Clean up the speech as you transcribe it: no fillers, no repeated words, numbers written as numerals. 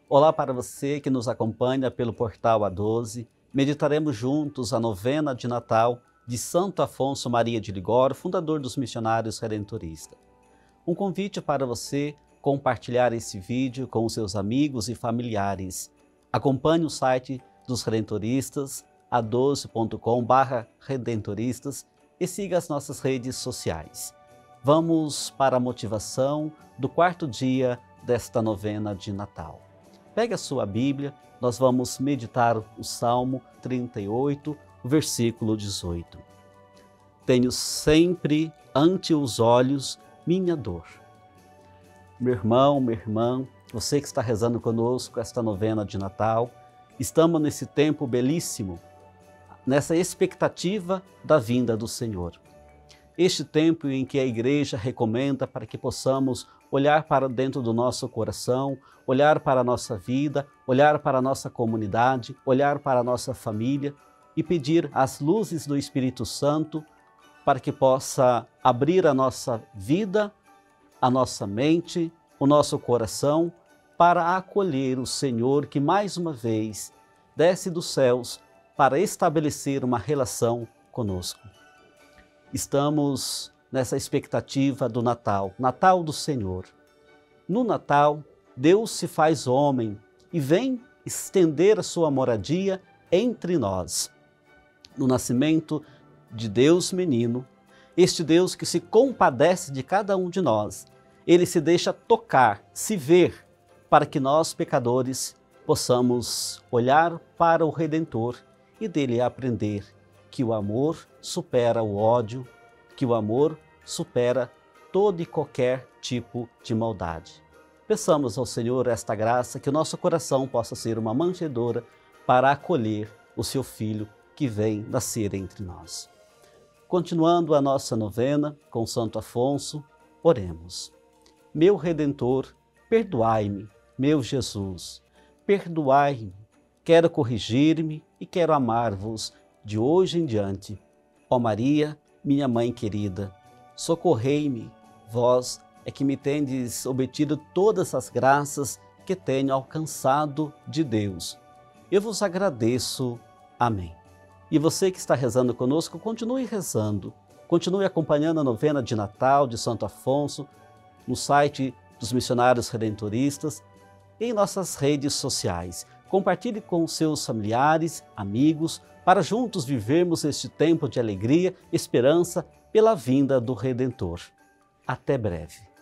Olá para você que nos acompanha pelo portal A12. Meditaremos juntos a novena de Natal de Santo Afonso Maria de Ligório, fundador dos Missionários Redentoristas. Um convite para você compartilhar esse vídeo com os seus amigos e familiares. Acompanhe o site dos Redentoristas, a12.com/redentoristas, e siga as nossas redes sociais. Vamos para a motivação do quarto dia desta novena de Natal. Pegue a sua Bíblia, nós vamos meditar o Salmo 38, versículo 18. Tenho sempre ante os olhos minha dor. Meu irmão, minha irmã, você que está rezando conosco esta novena de Natal, estamos nesse tempo belíssimo, nessa expectativa da vinda do Senhor. Este tempo em que a Igreja recomenda para que possamos olhar para dentro do nosso coração, olhar para a nossa vida, olhar para a nossa comunidade, olhar para a nossa família e pedir as luzes do Espírito Santo para que possa abrir a nossa vida, a nossa mente, o nosso coração para acolher o Senhor que mais uma vez desce dos céus para estabelecer uma relação conosco. Estamos nessa expectativa do Natal, Natal do Senhor. No Natal, Deus se faz homem e vem estender a sua moradia entre nós. No nascimento de Deus menino, este Deus que se compadece de cada um de nós, ele se deixa tocar, se ver, para que nós, pecadores, possamos olhar para o Redentor e dele aprender que o amor supera o ódio, que o amor supera todo e qualquer tipo de maldade. Peçamos ao Senhor esta graça, que o nosso coração possa ser uma manjedoura para acolher o seu Filho que vem nascer entre nós. Continuando a nossa novena com Santo Afonso, oremos. Meu Redentor, perdoai-me, meu Jesus, perdoai-me, quero corrigir-me e quero amar-vos de hoje em diante. Ó Maria, minha mãe querida, socorrei-me, vós é que me tendes obtido todas as graças que tenho alcançado de Deus. Eu vos agradeço. Amém. E você que está rezando conosco, continue rezando, continue acompanhando a novena de Natal de Santo Afonso no site dos Missionários Redentoristas e em nossas redes sociais. Compartilhe com seus familiares, amigos, para juntos vivermos este tempo de alegria, esperança pela vinda do Redentor. Até breve.